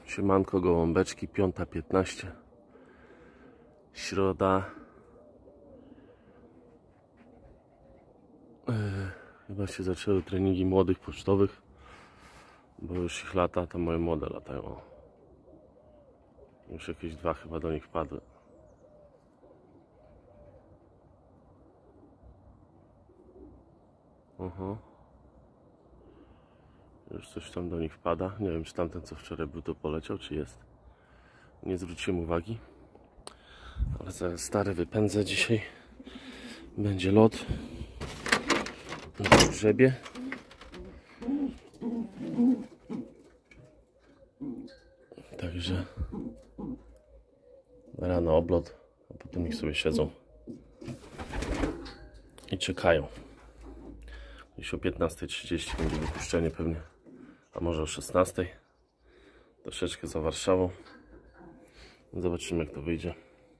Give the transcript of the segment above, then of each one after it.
Siemanko gołąbeczki, 5:15, środa. Chyba się zaczęły treningi młodych pocztowych, bo już ich lata, to moje młode latają. Już jakieś 2 chyba do nich wpadły. Już coś tam do nich wpada. Nie wiem, czy tamten, co wczoraj był, to poleciał, czy jest. Nie zwróciłem uwagi. Ale zaraz stary wypędzę dzisiaj. Będzie lot na grzebie. Także rano oblot, a potem ich sobie siedzą i czekają. Gdzieś o 15:30 będzie wypuszczenie pewnie, a może o 16:00. Troszeczkę za Warszawą. Zobaczymy, jak to wyjdzie.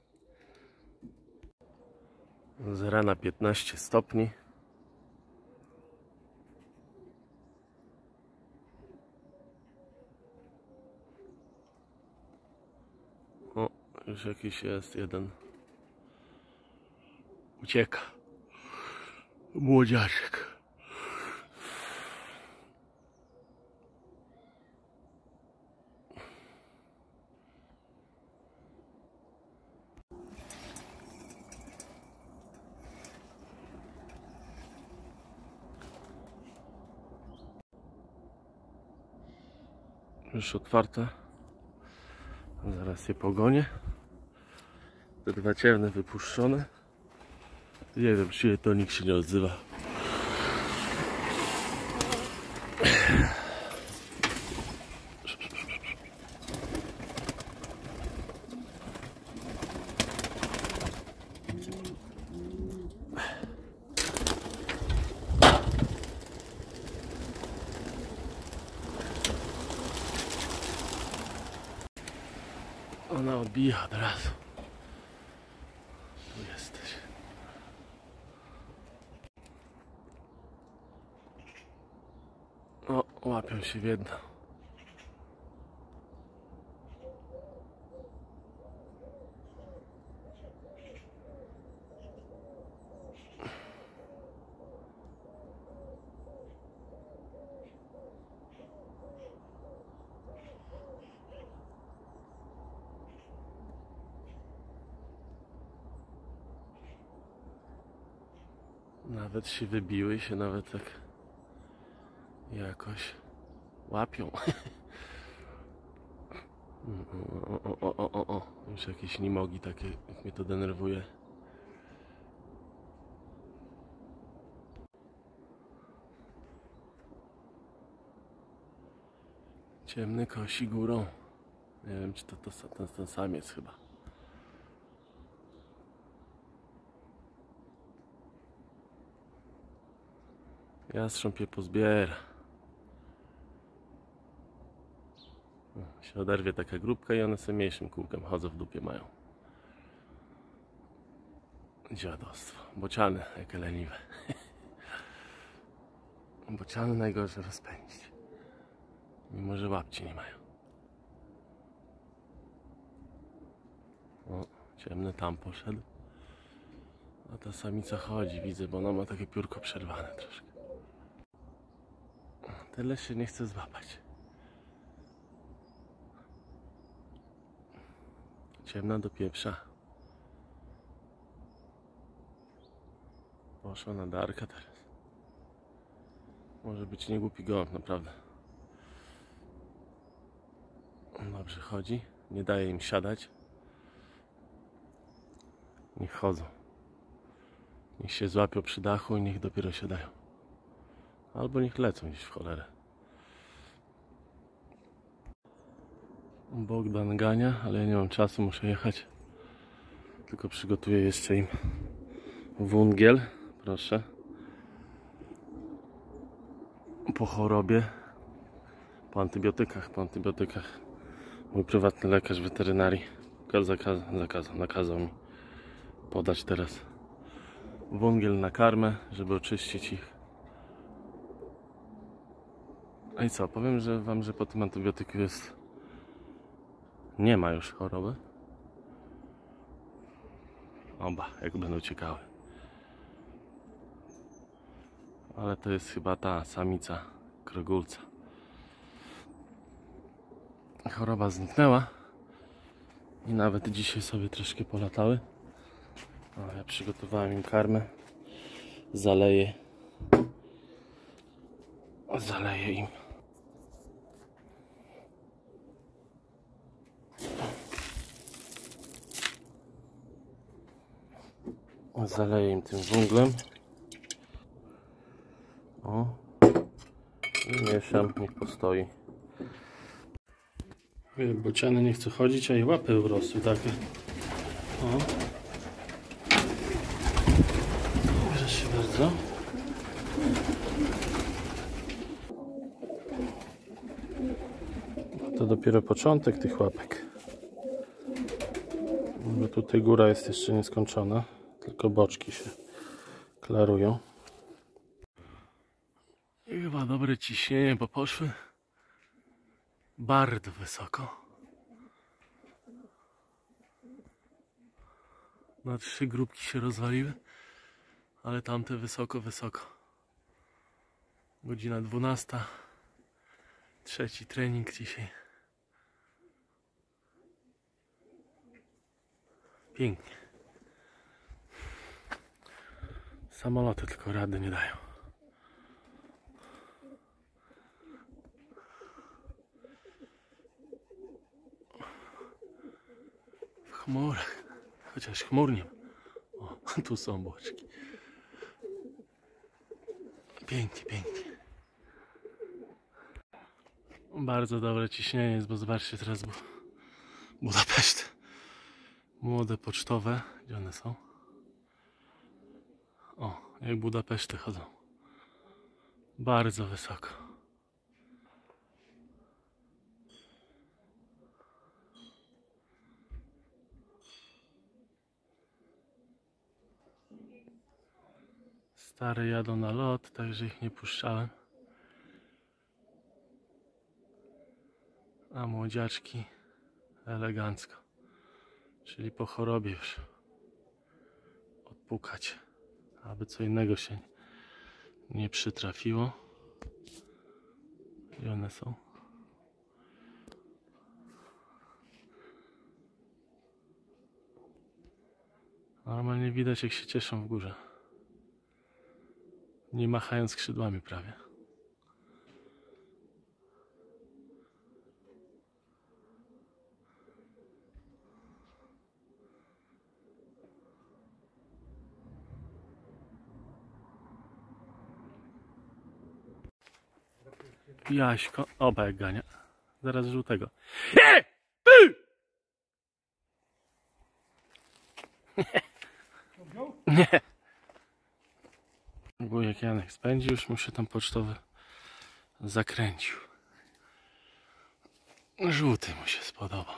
Z rana 15 stopni. O, już jakiś jest jeden. Ucieka. Młodziaczek. Już otwarte. Zaraz je pogonię. Te 2 ciemne wypuszczone. Nie wiem, czy to nikt się nie odzywa. Ona odbija od razu. Tu jesteś. O, łapią się w jedno. Nawet się wybiły, się nawet tak jakoś łapią. O. Już jakieś nimogi takie, jak mnie to denerwuje. Ciemny kosi górą. Nie wiem, czy to ten samiec chyba. Jastrząb je pozbiera. Się oderwie taka grupka i one sobie mniejszym kółkiem chodzą, w dupie mają. Dziadostwo. Bociany, jakie leniwe. Bociany najgorsze rozpędzić. Mimo, że łapci nie mają. O, ciemny tam poszedł. A ta samica chodzi, widzę, bo ona ma takie piórko przerwane troszkę. Tyle się nie chce złapać. Ciemna do pieprza. Poszła na Darka teraz. Może być niegłupi gołąb, naprawdę. Dobrze chodzi. Nie daje im siadać. Niech chodzą. Niech się złapią przy dachu i niech dopiero siadają. Albo niech lecą gdzieś w cholerę. Bogdan gania, ale ja nie mam czasu, muszę jechać. Tylko przygotuję jeszcze im wungiel, proszę. Po chorobie, po antybiotykach. Mój prywatny lekarz weterynarii nakazał mi podać teraz węgiel na karmę, żeby oczyścić ich. No i co, powiem wam, że po tym antybiotyku jest Nie ma już choroby. Oba, jak będą ciekawe. Ale to jest chyba ta samica krogulca. Choroba zniknęła i nawet dzisiaj sobie troszkę polatały. Ja przygotowałem im karmę. Zaleję im. Zaleję im tym węglem. O. I mieszam, niech postoi. Bociany nie chcą chodzić, a i łapy urosły takie. O. Proszę bardzo. To dopiero początek tych łapek. Bo tutaj góra jest jeszcze nieskończona, tylko boczki się klarują. I chyba dobre ciśnienie, bo poszły bardzo wysoko. Na 3 grupki się rozwaliły, ale tamte wysoko, wysoko. Godzina 12. Trzeci trening dzisiaj. Pięknie. Samoloty tylko rady nie dają. W chmurach. Chociaż chmur nie ma. O, tu są boczki. Pięknie, pięknie. Bardzo dobre ciśnienie jest, bo zobaczcie teraz Budapeszt. Młode pocztowe. Gdzie one są? O, jak Budapeszty chodzą. Bardzo wysoko. Stare jadą na lot, także ich nie puszczałem. A młodziaczki elegancko. Czyli po chorobie już odpukać, aby co innego się nie przytrafiło. Gdzie one są? Normalnie widać, jak się cieszą w górze. Nie machają skrzydłami prawie. Jaśko, oba jak gania. Zaraz żółtego. Nie. Wujek Janek spędził, już mu się tam pocztowy zakręcił. Żółty mu się spodobał.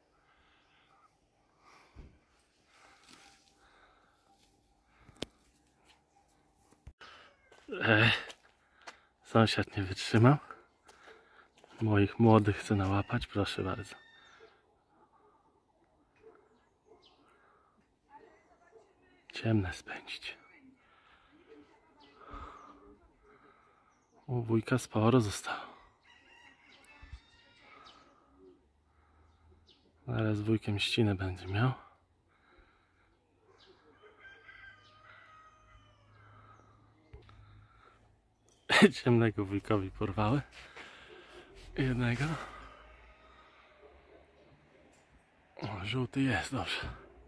Sąsiad nie wytrzymał. Moich młodych chce nałapać, proszę bardzo. Ciemne spędzić. U wujka sporo zostało. Zaraz z wujkiem ścinę będzie miał. Ciemnego wujkowi porwały. Jednego. O, żółty jest, dobrze.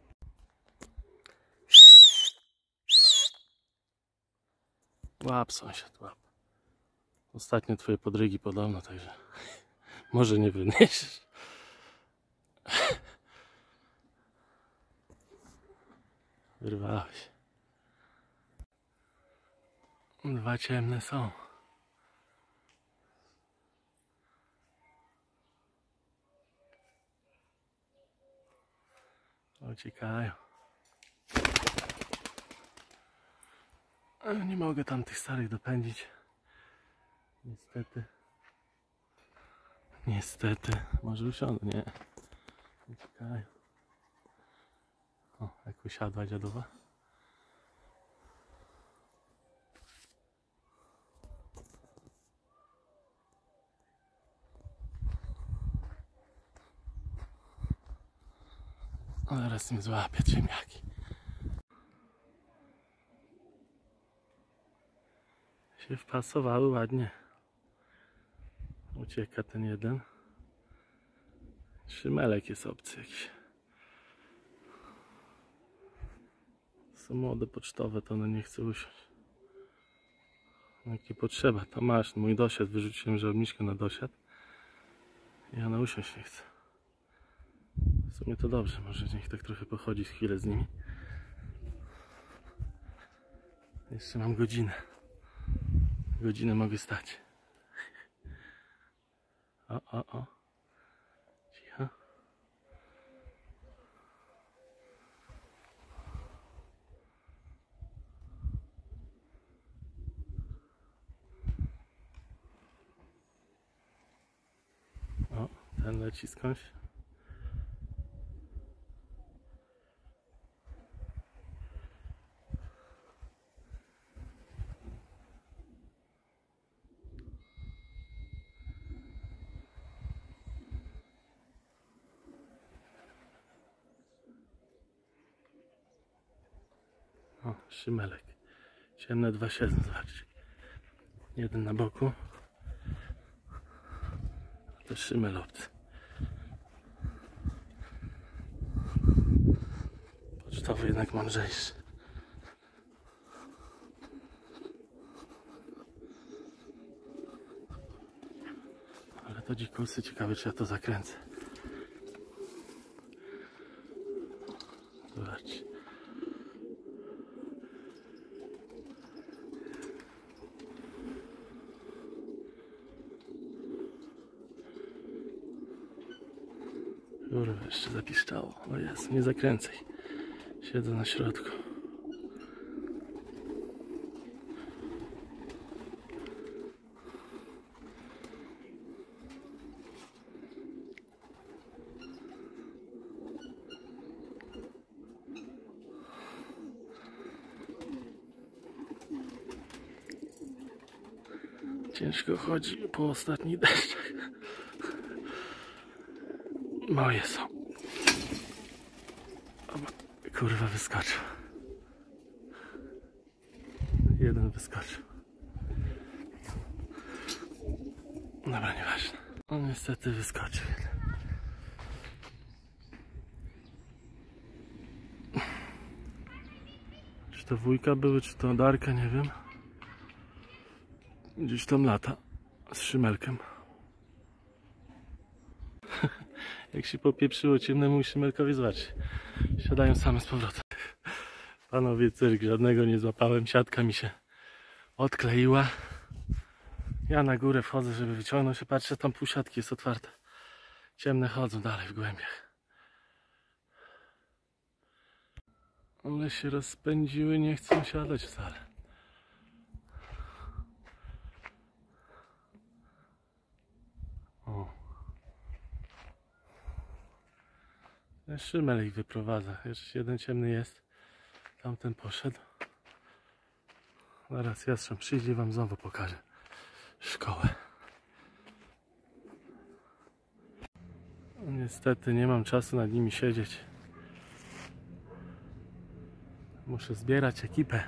Łap, sąsiad, łap. Ostatnio twoje podrygi podobno, także może nie wyniesiesz. Wyrwałeś. 2 ciemne są. Uciekają. Ale nie mogę tam tych starych dopędzić. Niestety. Niestety. Może usiądę, nie. Uciekają. O, jak usiadła dziadowa. A zaraz im złapie ciemniaki. Się wpasowały ładnie. Ucieka ten jeden. Szymelek jest obcy jakiś. Są młode pocztowe, to one nie chcą usiąść. Jak nie potrzeba, to masz mój dosiad. Wyrzuciłem żołniczkę na dosiad i ona usiąść nie chce. W sumie to dobrze, może niech tak trochę pochodzi chwilę z nimi. Jeszcze mam godzinę. Godzinę mogę stać. O. Cicho. O, ten leci skądś. O, szymelek. Ciemne dwa siedzą, zobaczcie. Jeden na boku. A to szymel obcy. Pocztowy jednak mądrzejszy. Ale to dzikusy, ciekawe czy ja to zakręcę. Zobaczcie. Kurwa, jeszcze zapiszczało. O jest, nie zakręcaj. Siedzę na środku. Ciężko chodzi po ostatnich deszczach. Moje są. Kurwa, wyskoczył. Jeden wyskoczył. Dobra, nieważne. No niestety wyskoczył. Czy to wujka były, czy to Darka, nie wiem. Gdzieś tam lata z szymelkiem. Jak się popieprzyło ciemnemu szymelkowi, zobaczcie. Siadają same z powrotem. Panowie, cyrk, żadnego nie złapałem. Siatka mi się odkleiła. Ja na górę wchodzę, żeby wyciągnąć się. Patrzę, tam pół siatki jest otwarte. Ciemne chodzą dalej w głębiach. Ale się rozpędziły, nie chcą siadać wcale. O. Szymel ich wyprowadza. Jeszcze jeden ciemny jest. Tamten poszedł. Zaraz jastrząb przyjdzie i wam znowu pokażę szkołę. No, niestety nie mam czasu nad nimi siedzieć. Muszę zbierać ekipę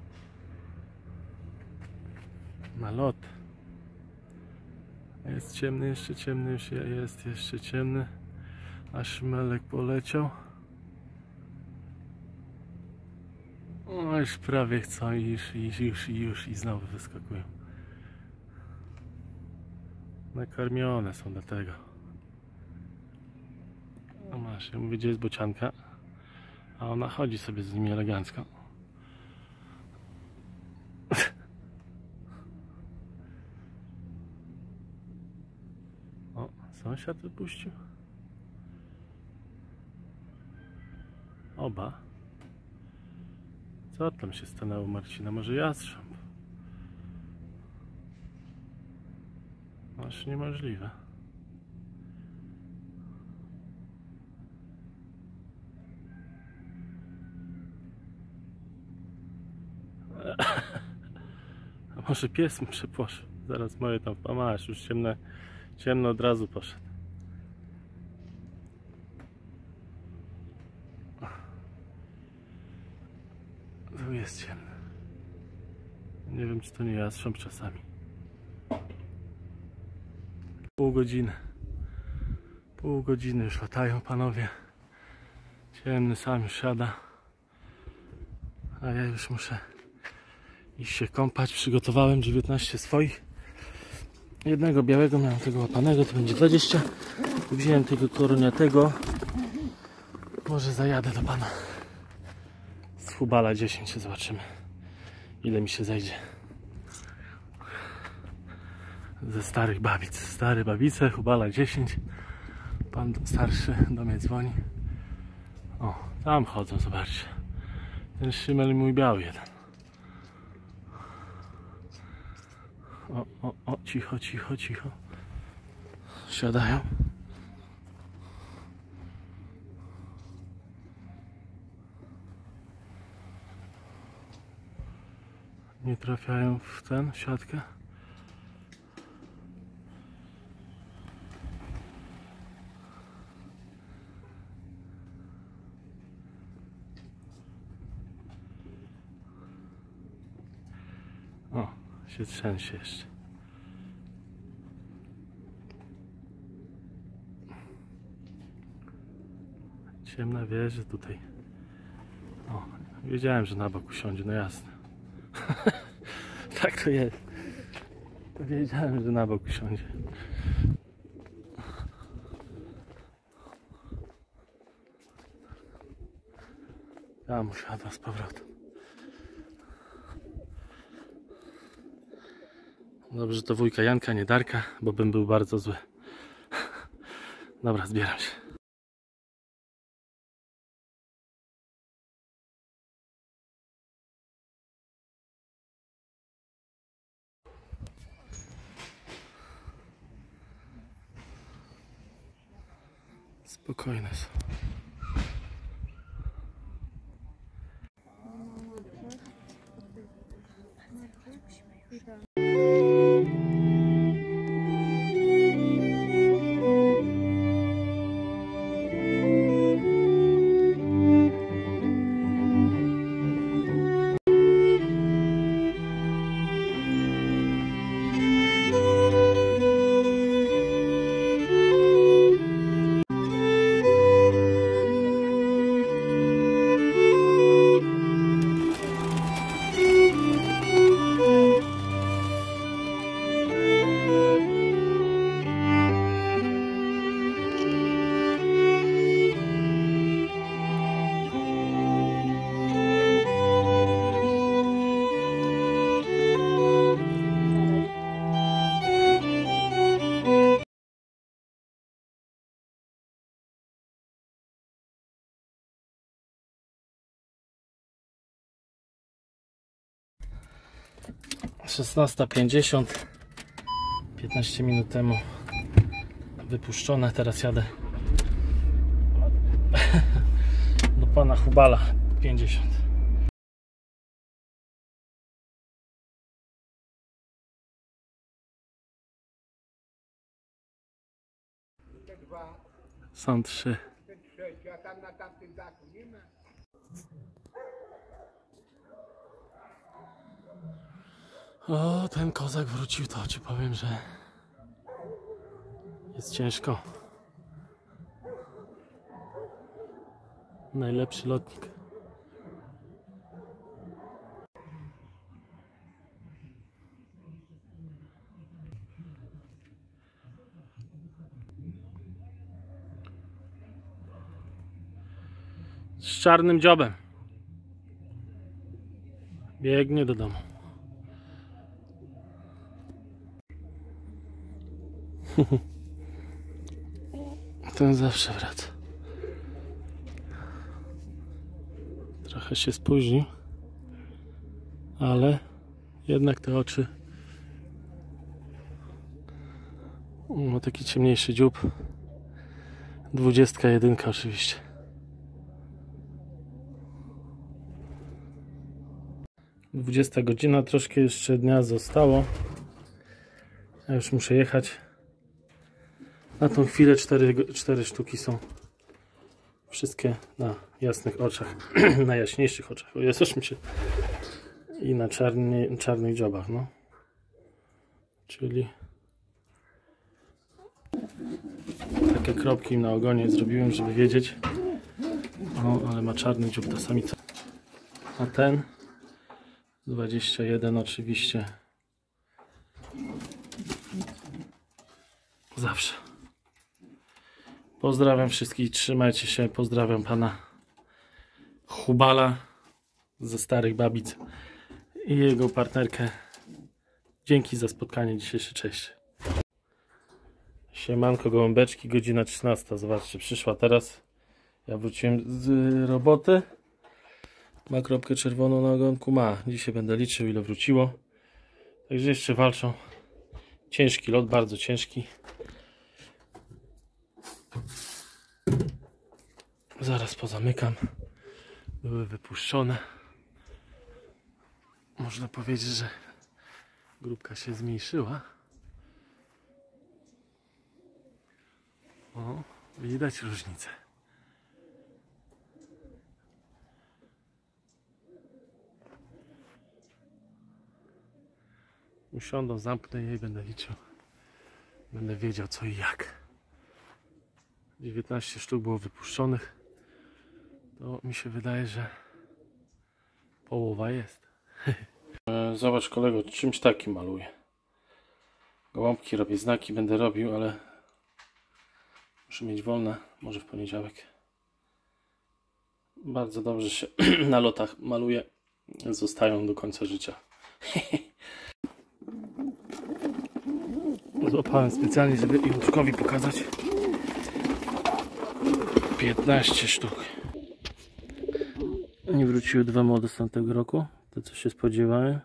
na lot. Jest ciemny, jeszcze ciemny, jest jeszcze ciemny. A szmelek poleciał. O, już prawie chcą już i znowu wyskakują. Nakarmione są do tego. No masz, ja mówię, gdzie jest bocianka, a ona chodzi sobie z nimi elegancko. O, sąsiad wypuścił. Oba. Co tam się stanęło, Marcina? Może jastrząb? Aż niemożliwe. Może pies mu przepłoszył. Zaraz moje tam pamasz, już ciemno od razu poszedł. Tu jest ciemno. Nie wiem, czy to nie jastrząb czasami. Pół godziny już latają panowie. Ciemny sam już siada. A ja już muszę iść się kąpać. Przygotowałem 19 swoich. Jednego białego miałem, tego łapanego, to będzie 20. Wziąłem tego koroniatego. Może zajadę do pana z Hubala 10, zobaczymy ile mi się zejdzie ze starych babic. Stare babice, Hubala 10. Pan starszy do mnie dzwoni. O, tam chodzą, zobaczcie. Ten szymel mój biały jeden. O, cicho. Siadają. Nie trafiają w siatkę. O, się trzęsie jeszcze. Ciemna wież, że tutaj. O, wiedziałem, że na bok usiądzie, no jasne. Tak to jest. Wiedziałem, że na bok usiądzie. Tam usiadła z powrotem. Dobrze, że to wujka Janka, nie Darka, bo bym był bardzo zły. Dobra, zbieram się. Spokojne są. (16:50) 15 minut temu wypuszczone. Teraz jadę do pana Hubala 50. Są 3. O, ten kozak wrócił, to ci powiem, że jest ciężko. Najlepszy lotnik. Z czarnym dziobem. Biegnie do domu. Ten zawsze wraca. Trochę się spóźnił, ale jednak te oczy. Ma taki ciemniejszy dziób. 21 oczywiście. 20 godzina, troszkę jeszcze dnia zostało. Ja już muszę jechać. Na tą chwilę 4 sztuki są. Wszystkie na jasnych oczach, na jaśniejszych oczach. O Jezus mi się. I na czarnych dziobach, no. Czyli takie kropki na ogonie zrobiłem, żeby wiedzieć. O, ale ma czarny dziób ta samica. A ten 21 oczywiście zawsze. Pozdrawiam wszystkich, trzymajcie się, pozdrawiam pana Hubala ze Starych Babic i jego partnerkę. Dzięki za spotkanie dzisiejsze, cześć. Siemanko gołąbeczki, godzina 13, zobaczcie, przyszła teraz. Ja wróciłem z roboty. Ma kropkę czerwoną na ogonku, ma. Dzisiaj będę liczył, ile wróciło. Także jeszcze walczą. Ciężki lot, bardzo ciężki. Zaraz pozamykam. Były wypuszczone. Można powiedzieć, że grupka się zmniejszyła. O, widać różnicę. Usiądą, zamknę je i będę liczył. Będę wiedział co i jak. 19 sztuk było wypuszczonych. To mi się wydaje, że połowa jest. Zobacz kolego, czymś takim maluję. Gołąbki robię, znaki będę robił, ale muszę mieć wolne, może w poniedziałek. Bardzo dobrze się na lotach maluje. Zostają do końca życia. Złapałem specjalnie, żeby Iłuszkowi pokazać. 15 sztuk. Nie wróciły 2 młode z tamtego roku, to co się spodziewałem.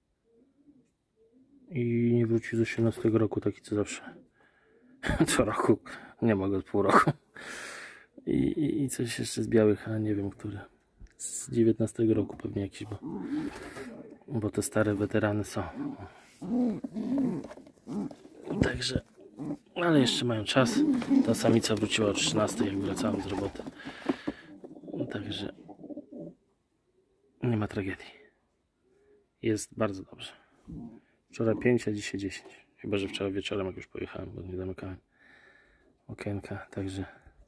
I nie wrócił z 18 roku, taki co zawsze. Co roku, nie ma go od pół roku. I coś jeszcze z białych, a nie wiem który. Z 19 roku pewnie jakiś, bo te stare weterany są. Także, ale jeszcze mają czas. Ta samica wróciła o 13, jak wracałem z roboty. Także nie ma tragedii. Jest bardzo dobrze. Wczoraj 5, a dzisiaj 10. Chyba że wczoraj wieczorem jak już pojechałem, bo nie zamykałem okienka. Także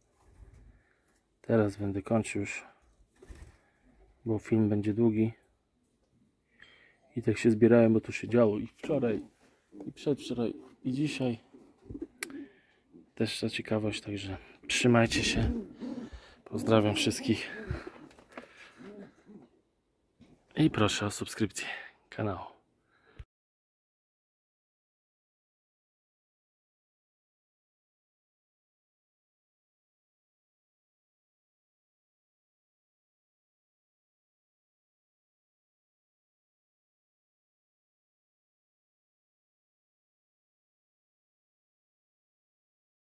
teraz będę kończył już, bo film będzie długi. I tak się zbierałem, bo to się działo i wczoraj, i przedwczoraj, i dzisiaj. Też ta ciekawość, także trzymajcie się. Pozdrawiam wszystkich. I proszę o subskrypcję kanału.